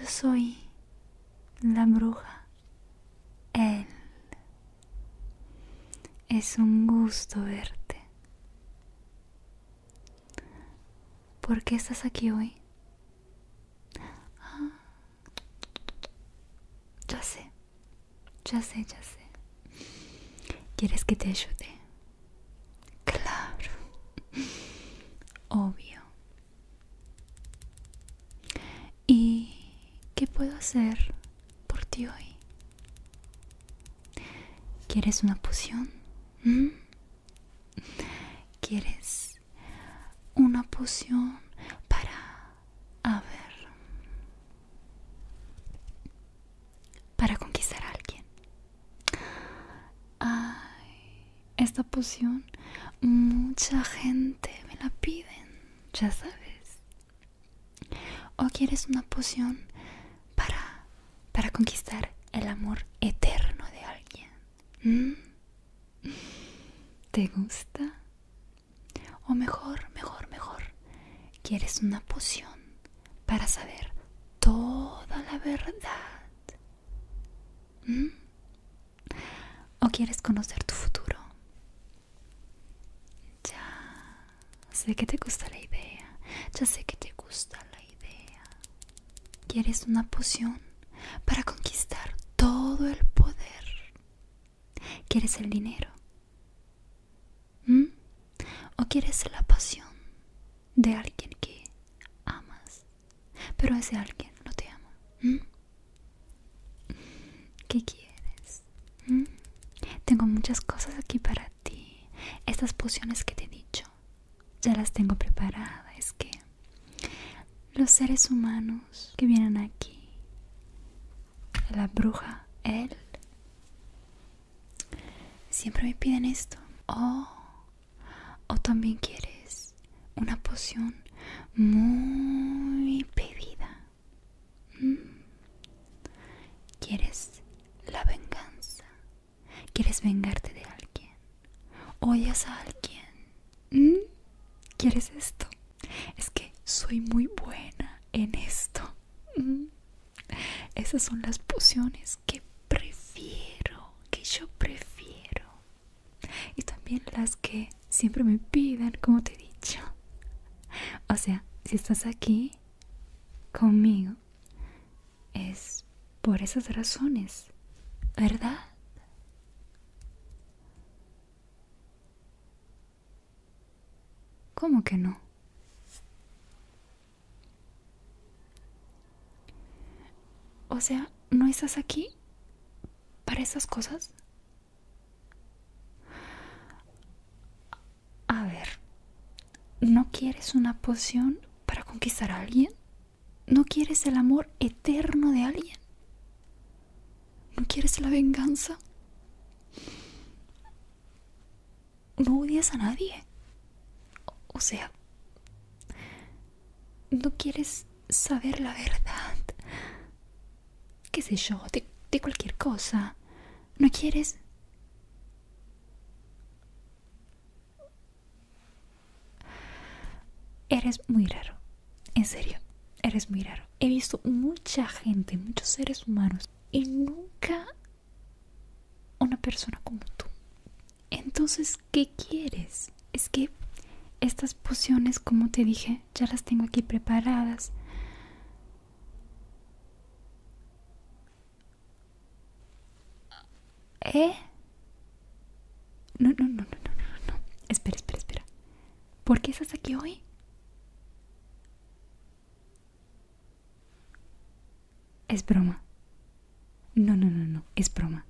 Yo soy la bruja Elle. Es un gusto verte. ¿Por qué estás aquí hoy? Ah, ya sé. ¿Quieres que te ayude? Claro. Obvio. ¿Y qué puedo hacer por ti hoy? ¿Quieres una poción? ¿Mm? ¿Quieres una poción para conquistar a alguien? Ay, esta poción mucha gente me la piden, ya sabes. ¿O quieres una poción para conquistar el amor eterno de alguien? ¿Mm? ¿Te gusta? O mejor, ¿quieres una poción para saber toda la verdad? ¿Mm? ¿O quieres conocer tu futuro? Ya sé que te gusta la idea. ¿Quieres una poción para conquistar todo el poder? ¿Quieres el dinero? ¿Mm? ¿O quieres la pasión de alguien que amas, pero ese alguien no te ama? ¿Mm? ¿Qué quieres? ¿Mm? Tengo muchas cosas aquí para ti. Estas pociones que te he dicho ya las tengo preparadas. Es que los seres humanos que vienen aquí, la bruja, él, siempre me piden esto. O también quieres una poción muy pedida. ¿Mm? ¿Quieres la venganza? ¿Quieres vengarte de alguien? ¿Odias a alguien? ¿Mm? ¿Quieres esto? Es que soy muy buena en esto. ¿Mm? Esas son las pociones que yo prefiero. Y también las que siempre me piden, como te he dicho. O sea, si estás aquí conmigo, es por esas razones, ¿verdad? ¿Cómo que no? O sea, ¿no estás aquí para esas cosas? A ver, ¿no quieres una poción para conquistar a alguien? ¿No quieres el amor eterno de alguien? ¿No quieres la venganza? ¿No odias a nadie? O sea, ¿no quieres saber la verdad? ¿Qué sé yo? De cualquier cosa. ¿No quieres? Eres muy raro. En serio, eres muy raro. He visto mucha gente, muchos seres humanos, y nunca una persona como tú. Entonces, ¿qué quieres? Es que estas pociones, como te dije, ya las tengo aquí preparadas. ¿Eh? No. Espera. ¿Por qué estás aquí hoy? Es broma. No. Es broma.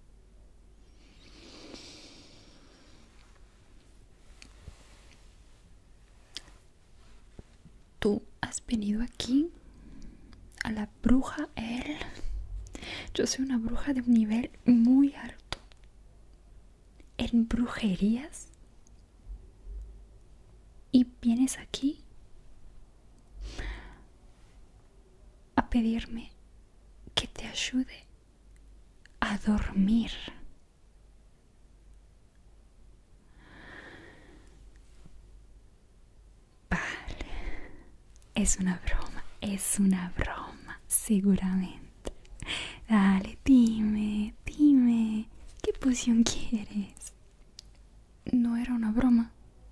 Tú has venido aquí a la bruja él. Yo soy una bruja de un nivel muy alto en brujerías. Y vienes aquí a pedirme que te ayude a dormir. Vale, es una broma. Seguramente. Dale, dime, dime. ¿Qué poción quieres? No era una broma.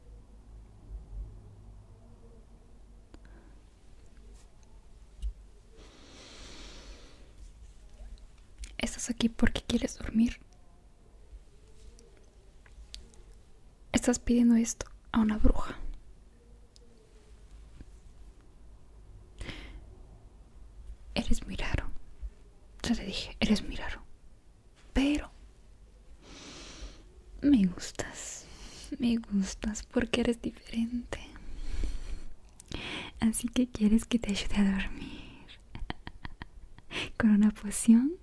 ¿Estás aquí porque quieres dormir? Estás pidiendo esto a una bruja. Eres muy raro. Ya te dije, eres muy raro. Pero me gustas. Me gustas porque eres diferente. Así que quieres que te ayude a dormir con una poción.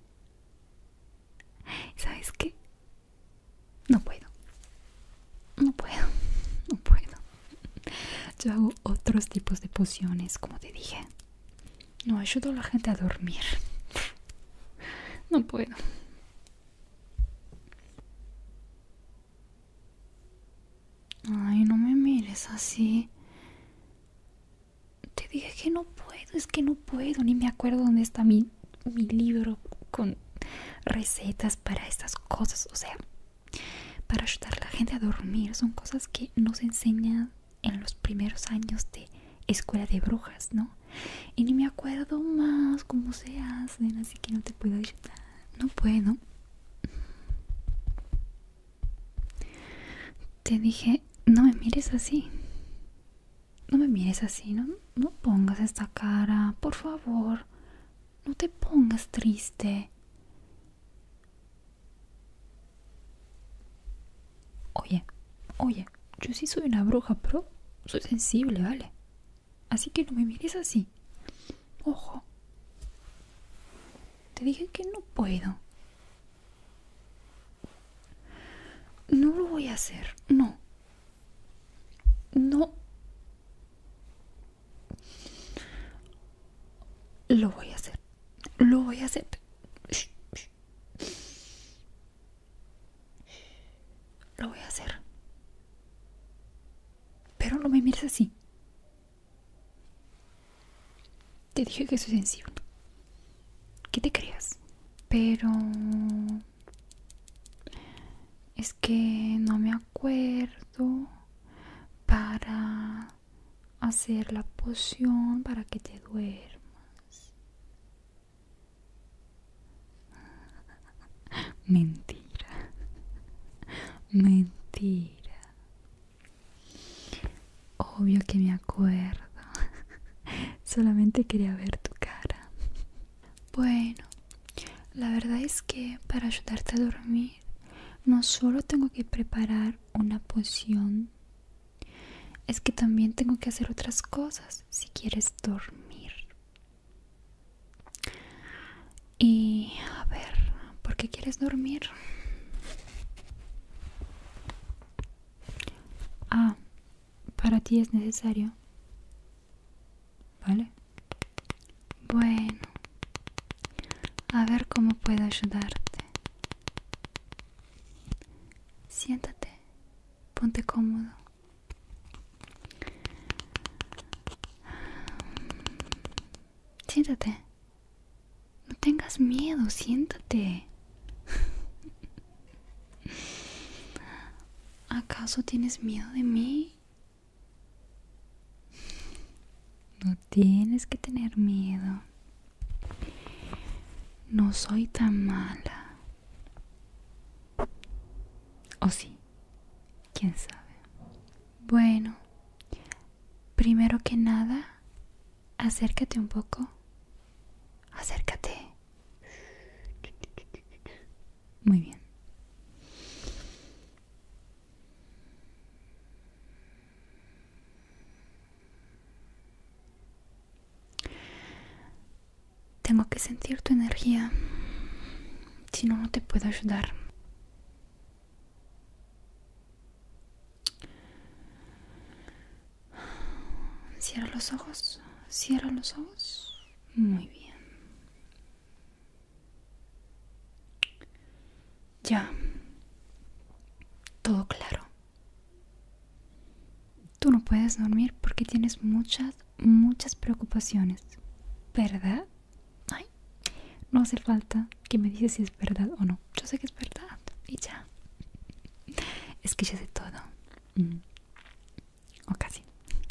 ¿Sabes qué? No puedo. No puedo. No puedo. Yo hago otros tipos de pociones, como te dije. No ayudo a la gente a dormir. No puedo. Ay, no me mires así. Te dije que no puedo, es que no puedo. Ni me acuerdo dónde está mi libro con recetas para estas cosas. O sea, para ayudar a la gente a dormir. Son cosas que nos enseñan en los primeros años de escuela de brujas, ¿no? Y ni me acuerdo más cómo se hacen, así que no te puedo ayudar. No puedo. Te dije, no me mires así. No me mires así, no pongas esta cara, por favor. No te pongas triste. Oye, yo sí soy una bruja, pero soy sensible, ¿vale? Así que no me mires así. Ojo. Te dije que no puedo. No lo voy a hacer, no. No. Lo voy a hacer. Lo voy a hacer. Lo voy a hacer. Pero no me mires así. Te dije que soy sensible. ¿Qué te creas? Pero es que no me acuerdo para hacer la poción para que te duermas. Mentira. Mentira. Obvio que me acuerdo. Solamente quería ver tu cara. Bueno, la verdad es que para ayudarte a dormir no solo tengo que preparar una poción, es que también tengo que hacer otras cosas si quieres dormir. Y a ver, ¿por qué quieres dormir? Ah, para ti es necesario. ¿Vale? Bueno, a ver cómo puedo ayudarte. Siéntate, ponte cómodo. Siéntate. No tengas miedo, siéntate. ¿Acaso tienes miedo de mí? No tienes que tener miedo. No soy tan mala. ¿O sí? ¿Quién sabe? Bueno, primero que nada, acércate un poco. Acércate. Muy bien. Tengo que sentir tu energía. Si no, no te puedo ayudar. Cierra los ojos. Cierra los ojos. Muy bien. Ya. Todo claro. Tú no puedes dormir porque tienes muchas preocupaciones, ¿verdad? no hace falta que me dices si es verdad o no. Yo sé que es verdad y ya. Es que ya sé todo. O casi.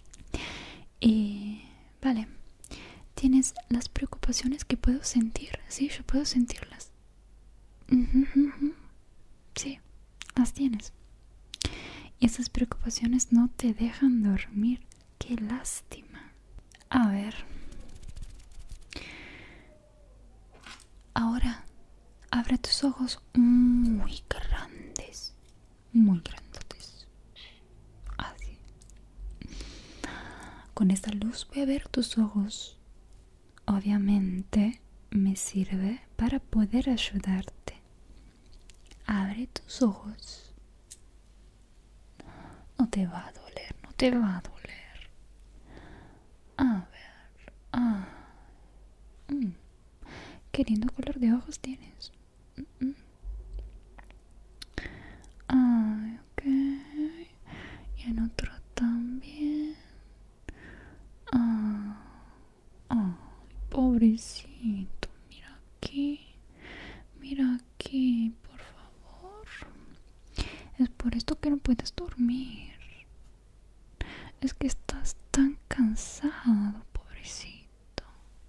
Y vale. Tienes las preocupaciones que puedo sentir. Sí, yo puedo sentirlas. Sí, las tienes. Y esas preocupaciones no te dejan dormir. Qué lástima. A ver. Ahora, abre tus ojos muy grandes. Muy grandotes. Así. Con esta luz voy a ver tus ojos. Obviamente me sirve para poder ayudarte. Abre tus ojos. No te va a doler, no te va a doler. A ver. Qué lindo color de ojos tienes. Ay, ok. Y en otro también. Ay, pobrecito. Mira aquí, por favor. Es por esto que no puedes dormir. Es que estás tan cansado, pobrecito.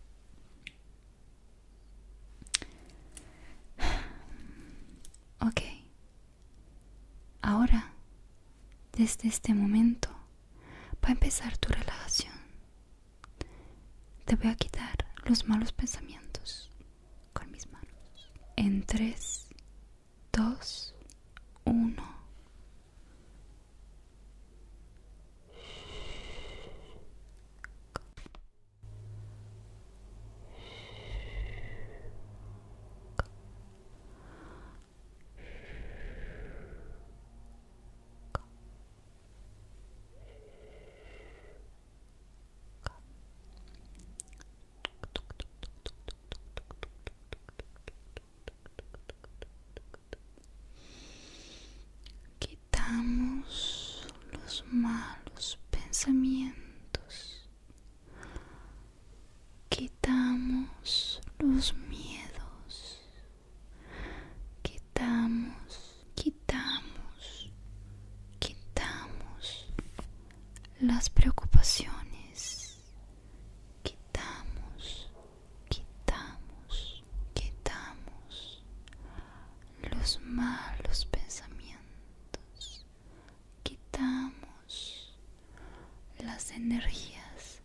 Ok. Ahora, desde este momento, va a empezar tu relajación. Te voy a quitar los malos pensamientos con mis manos. En 3, 2, 1. Quitamos los malos pensamientos. Quitamos los miedos. Quitamos las preocupaciones. Quitamos los malos pensamientos. Quitamos las energías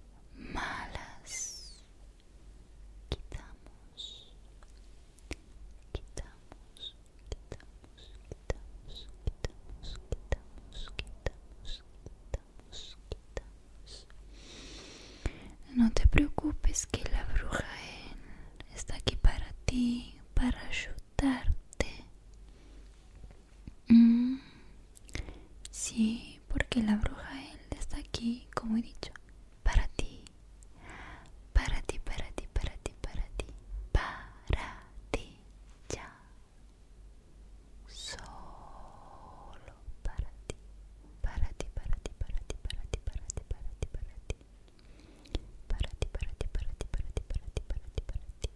malas. Quitamos. No te preocupes que la bruja él está aquí para ti, para ayudarte. Sí, porque la bruja él está aquí, como he dicho, para ti. Para ti, para ti, para ti, para ti. Para ti, ya. Solo para ti. Para ti, para ti, para ti, para ti, para ti, para ti, para ti. Para ti, para ti, para ti, para ti, para ti, para ti, para ti.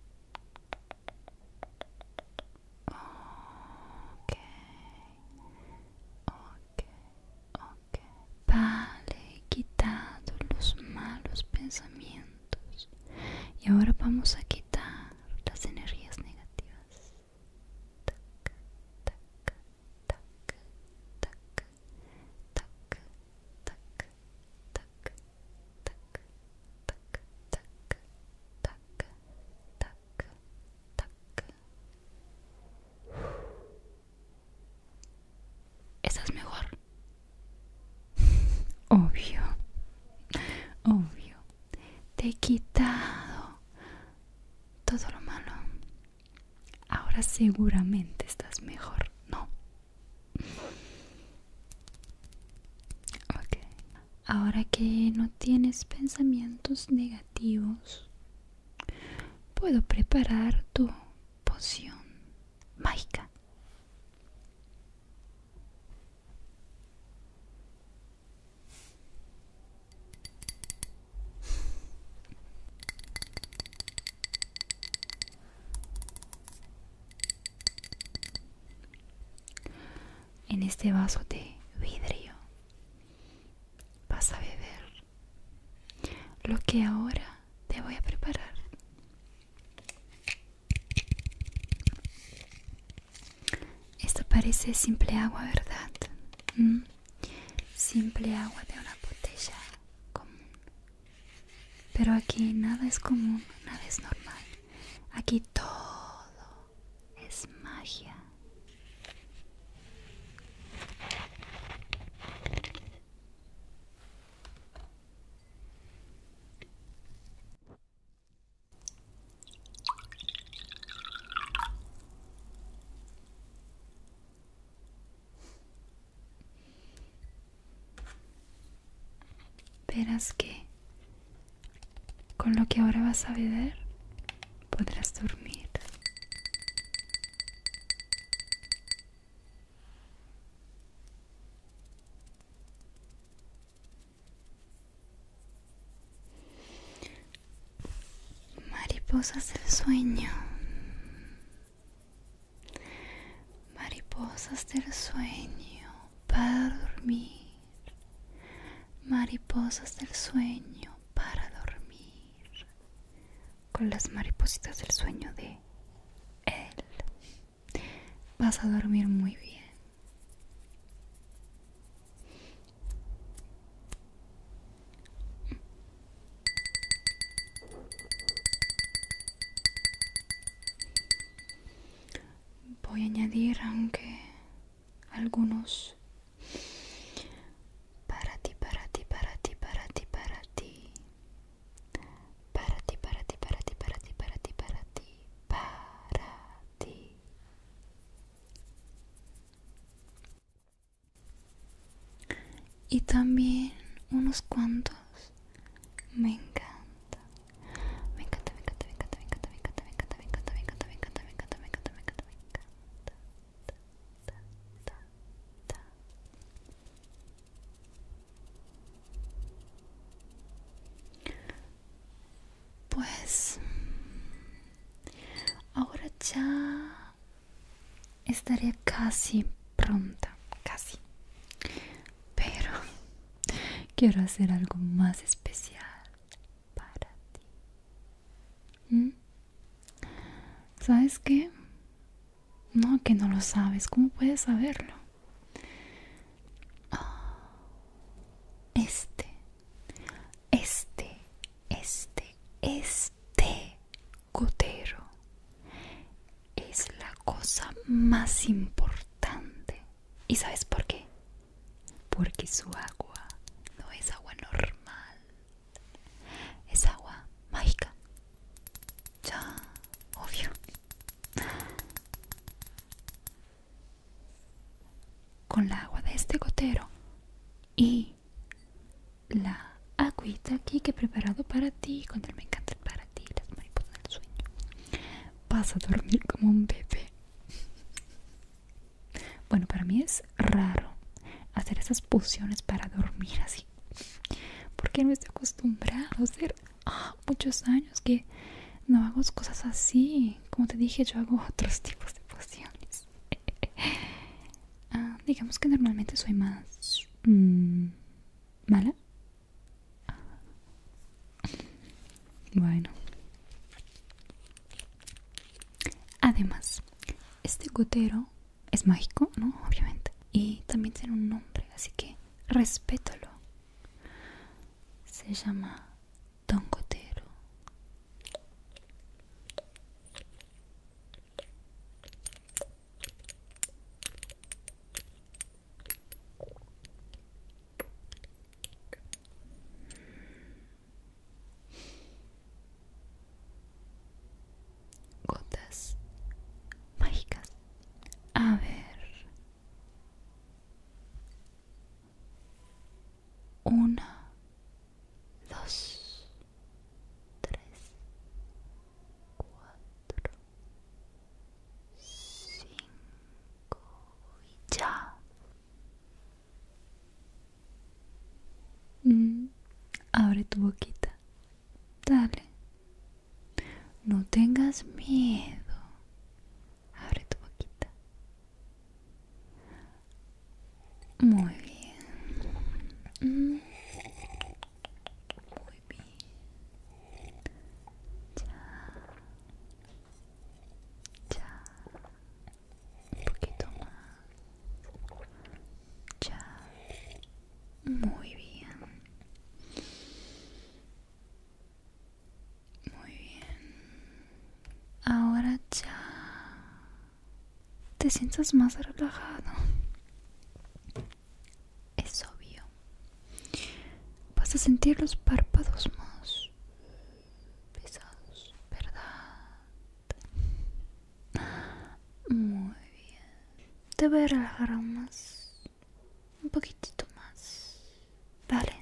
Ok. Ok. Vale, he quitado los malos pensamientos. Y ahora vamos a quitar las energías negativas. Tac, tac, tac, tac, tac, tac, tac, tac, tac, tac, tac, tac. ¿Estás mejor? Obvio. Te he quitado todo lo malo. Ahora seguramente estás mejor, ¿no? Ok. Ahora que no tienes pensamientos negativos, puedo preparar tu poción mágica. este vaso de vidrio vas a beber lo que ahora te voy a preparar. Esto parece simple agua, ¿verdad? Simple agua de una botella común. Pero aquí nada es común, nada es normal. Aquí todo es magia. Verás que con lo que ahora vas a beber podrás dormir. Mariposas del sueño. Mariposas del sueño para dormir. Mariposas del sueño para dormir. Con las maripositas del sueño de él vas a dormir muy bien. Voy a añadir aunque algunos para ti, para ti, para ti, para ti, para ti. Para ti, para ti, para ti, para ti, para ti, para ti, para ti. Y también unos cuantos. Me encanta. Me encanta, me encanta, me encanta, me encanta, me encanta, me encanta, me encanta, me encanta, me encanta, me encanta, me encanta, me encanta, me encanta. Pues ahora ya estaré casi pronta, casi. Pero quiero hacer algo más especial para ti. ¿Sabes qué? No, que no lo sabes. ¿Cómo puedes saberlo? Este, este, este gotero es la cosa más importante. ¿Y sabes por qué? Porque su agua no es agua normal, es agua mágica. Ya, obvio. Con la agua de este gotero y la agüita aquí que he preparado para ti, con el me encanta el para ti, las mariposas del sueño, vas a dormir como un bebé. Bueno, para mí es raro hacer esas pociones para dormir así, porque no estoy acostumbrada a hacer muchos años que no hago cosas así. Como te dije, yo hago otros tipos de pociones. Digamos que normalmente soy más mala. Bueno, además, este gotero es mágico, ¿no? Obviamente. Y también tiene un nombre, así que respétalo. Se llama Don Gotero. Gotas mágicas. A ver. 1, 2, 3, 4, 5 y ya. Abre tu boquita. Dale. No tengas miedo. Abre tu boquita. Muy bien. Muy bien. Ya. Un poquito más. Ya. Muy bien. Muy bien. Ahora ya. Te sientas más relajado. Es obvio. Vas a sentir los párpados más pesados, ¿verdad? Muy bien. Te voy a relajar aún más. Un poquitito más. Dale.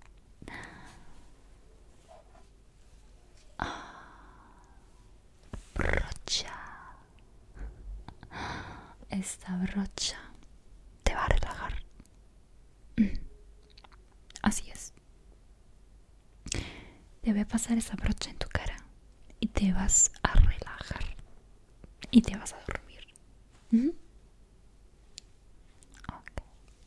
Brocha. Esta brocha te va a relajar. Así es. Te voy a pasar esa brocha en tu cara y te vas a relajar y te vas a dormir. Ok.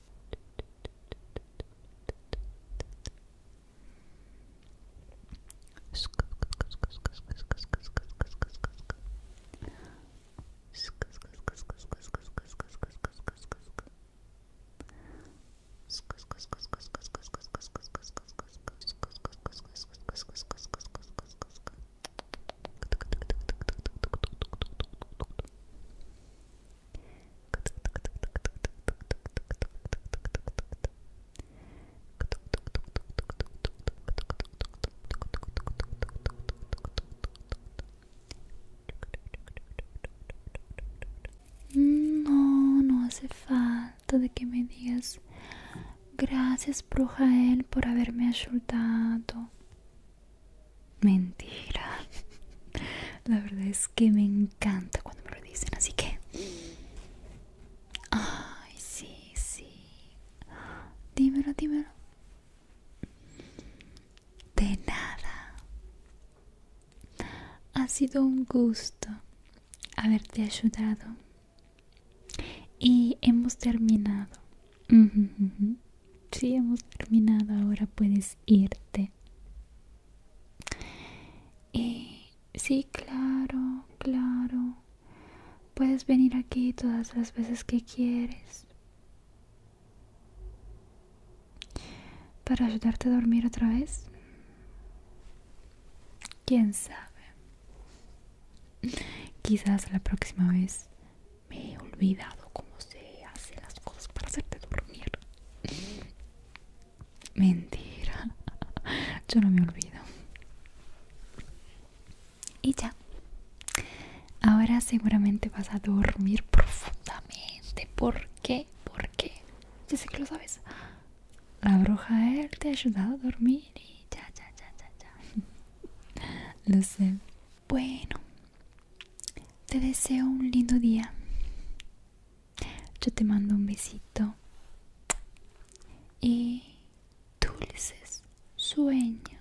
No, no hace falta de que me digas gracias, Brujael, por haberme ayudado. Mentira. La verdad es que me encanta cuando me lo dicen, así que... Ay, sí, sí. Dímelo, dímelo. De nada. Ha sido un gusto haberte ayudado. Y hemos terminado. Sí, hemos terminado. Ahora puedes irte. Y sí, claro, claro. Puedes venir aquí todas las veces que quieres. Para ayudarte a dormir otra vez. ¿Quién sabe? Quizás la próxima vez me he olvidado cómo se hacen las cosas para hacerte dormir. Mentira. Yo no me olvido. Y ya. Ahora seguramente vas a dormir profundamente. ¿Por qué? ¿Por qué? Yo sé que lo sabes. La bruja él te ha ayudado a dormir y ya. Lo sé. Bueno, te deseo un lindo día. Yo te mando un besito y dulces sueños.